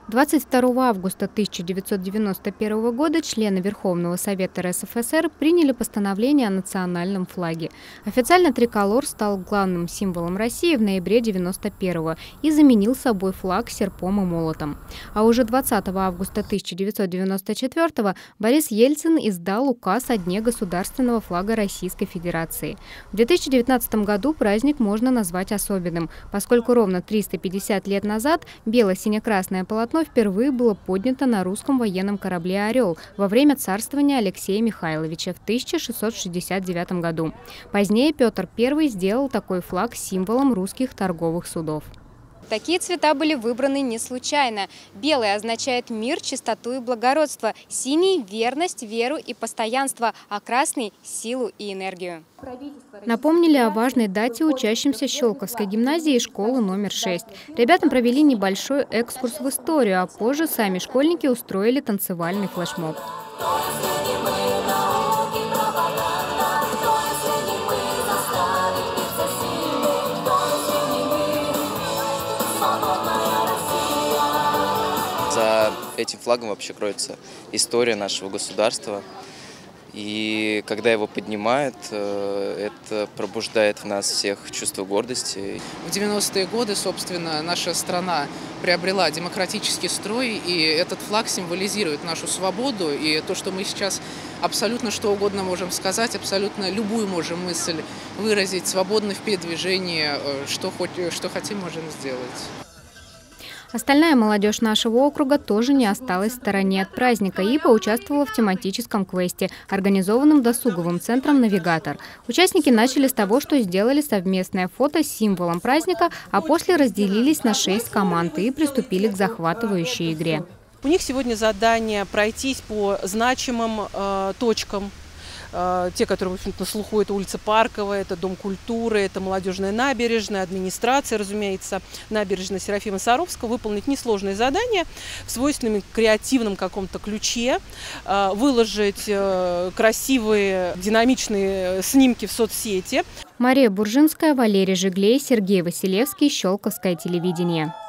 22 августа 1991 года члены Верховного Совета РСФСР приняли постановление о национальном флаге. Официально триколор стал главным символом России в ноябре 1991 и заменил собой флаг с серпом и молотом. А уже 20 августа 1994 Борис Ельцин издал указ о Дне государственного флага Российской Федерации. В 2019 году праздник можно назвать особенным, поскольку ровно 350 лет назад бело-сине-красное полотно впервые было поднято на русском военном корабле «Орел» во время царствования Алексея Михайловича в 1669 году. Позднее Петр I сделал такой флаг символом русских торговых судов. Такие цвета были выбраны не случайно. Белый означает мир, чистоту и благородство, синий – верность, веру и постоянство, а красный – силу и энергию. Напомнили о важной дате учащимся Щелковской гимназии и школы номер 6. Ребятам провели небольшой экскурс в историю, а позже сами школьники устроили танцевальный флешмоб. За этим флагом вообще кроется история нашего государства. И когда его поднимают, это пробуждает в нас всех чувство гордости. В 90-е годы, собственно, наша страна приобрела демократический строй, и этот флаг символизирует нашу свободу. И то, что мы сейчас абсолютно что угодно можем сказать, абсолютно любую можем мысль выразить, свободно в передвижении, что хотим, можем сделать. Остальная молодежь нашего округа тоже не осталась в стороне от праздника и поучаствовала в тематическом квесте, организованном досуговым центром «Навигатор». Участники начали с того, что сделали совместное фото с символом праздника, а после разделились на 6 команд и приступили к захватывающей игре. У них сегодня задание пройтись по значимым точкам. Те, которые, в общем-то, на слуху, это улица Парковая, это Дом культуры, это молодежная набережная, администрация, разумеется, набережная Серафима Саровского. Выполнить несложные задания в свойственном креативном каком-то ключе, выложить красивые динамичные снимки в соцсети. Мария Буржинская, Валерий Жиглей, Сергей Василевский, Щелковское телевидение.